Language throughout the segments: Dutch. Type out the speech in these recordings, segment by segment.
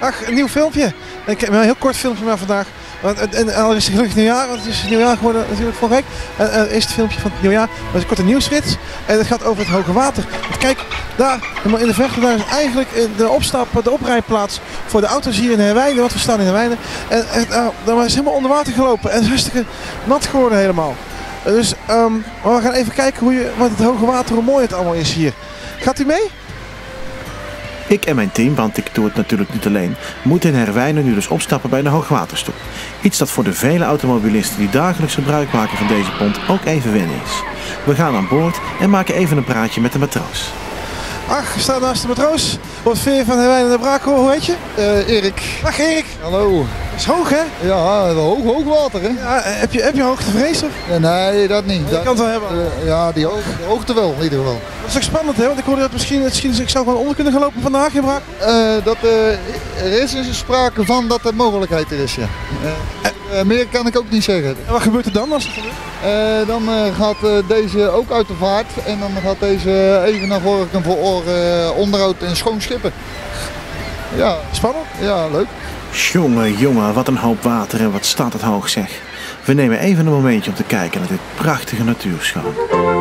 Ach, een nieuw filmpje. Ik heb een heel kort filmpje maar vandaag. En al is het gelukkig nieuwjaar, want het is nieuwjaar geworden natuurlijk vorige week. Is het filmpje van het nieuwjaar. Dat is een korte nieuwsrits. En het gaat over het hoge water. Want kijk, daar in de verte, daar is eigenlijk de oprijplaats voor de auto's hier in Herwijnen. Want we staan in Herwijnen. En daar is helemaal onder water gelopen. En het is hartstikke nat geworden helemaal. Dus we gaan even kijken wat het hoge water, hoe mooi het allemaal is hier. Gaat u mee? Ik en mijn team, want ik doe het natuurlijk niet alleen, moeten in Herwijnen nu dus opstappen bij de hoogwaterstoep. Iets dat voor de vele automobilisten die dagelijks gebruik maken van deze pont ook even wennen is. We gaan aan boord en maken even een praatje met de matroos. Ach, we staan naast de matroos. Wat vind je van Herwijnen naar Brakel? Hoe heet je? Erik. Dag Erik. Hallo. Dat is hoog, hè? Ja, hoog water, hè? Ja, heb je hoogtevrees? Nee, dat niet. Je kan het wel hebben. Ja, de hoogte wel, in ieder geval. Dat is ook spannend, hè? Want ik hoorde dat misschien ik zou gewoon onder kunnen gaan lopen vandaag in Brakel. Er is sprake van dat er mogelijkheid er is, ja. Meer kan ik ook niet zeggen. En wat gebeurt er dan als het gebeurt? Dan gaat deze ook uit de vaart en dan gaat deze even naar Gorinchem voor onderhoud en schoon schippen. Ja. Spannend? Ja, leuk. Jongen, wat een hoop water en wat staat het hoog zeg. We nemen even een momentje om te kijken naar dit prachtige natuurschoon.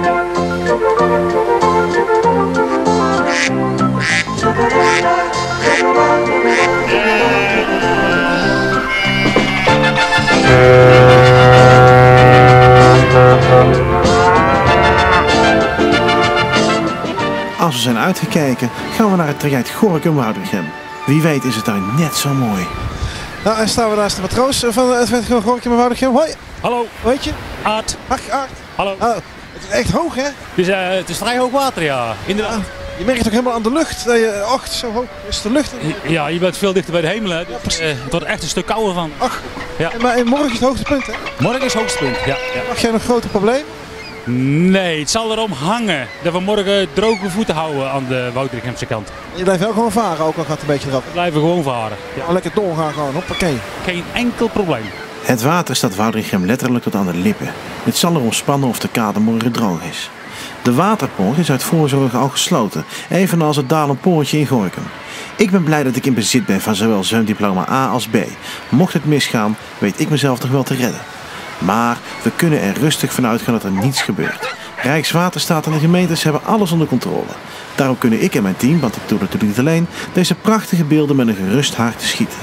Als we zijn uitgekeken, gaan we naar het traject Gorinchem-Woudrichem. Wie weet is het daar net zo mooi. Nou, en staan we naast de matroos van het Gorinchem-Woudrichem. Hoi! Hallo. Hoe heet je? Aart. Ach, Aart. Hallo. Oh, het is echt hoog, hè? Het is vrij hoog water, ja. Inderdaad. Je merkt het ook helemaal aan de lucht. Dat je, ach, zo hoog is de lucht. Ja, je bent veel dichter bij de hemel, hè. Dus, het wordt echt een stuk kouder van. Ach, ja. Maar morgen is het hoogtepunt, hè? Morgen is het hoogtepunt, ja. Mag jij nog grote problemen? Nee, het zal erom hangen dat we morgen droge voeten houden aan de Woudrichemse kant. Je blijft wel gewoon varen, ook al gaat het een beetje eraf. We blijven gewoon varen. Ja. Ja, lekker doorgaan gewoon, hoppakee. Geen enkel probleem. Het water staat Woudrichem letterlijk tot aan de lippen. Het zal erom spannen of de kade morgen droog is. De waterpoort is uit voorzorg al gesloten, evenals het Dalenpoortje in Gorinchem. Ik ben blij dat ik in bezit ben van zowel zwemdiploma A als B. Mocht het misgaan, weet ik mezelf toch wel te redden. Maar we kunnen er rustig van uitgaan dat er niets gebeurt. Rijkswaterstaat en de gemeentes hebben alles onder controle. Daarom kunnen ik en mijn team, want ik doe het natuurlijk niet alleen, deze prachtige beelden met een gerust hart schieten.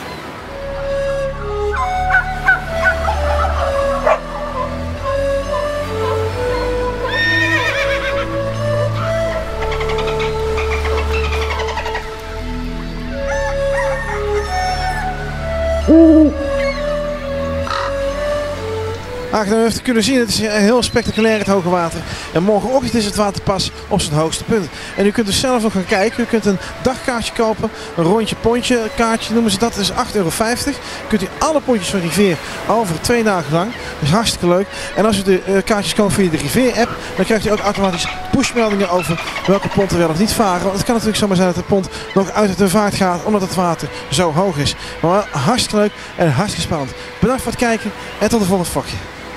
U heeft kunnen zien, het is heel spectaculair het hoge water. En morgenochtend is het water pas op zijn hoogste punt. En u kunt dus zelf nog gaan kijken. U kunt een dagkaartje kopen, een rondje pontje kaartje noemen ze dat. Dat is €8,50. Kunt u alle pontjes van Rivier over 2 dagen lang. Dat is hartstikke leuk. En als u de kaartjes koopt via de Rivier app, dan krijgt u ook automatisch pushmeldingen over welke ponten wel of niet varen. Want het kan natuurlijk zomaar zijn dat de pont nog uit de vaart gaat omdat het water zo hoog is. Maar wel hartstikke leuk en hartstikke spannend. Bedankt voor het kijken en tot de volgende vlogje.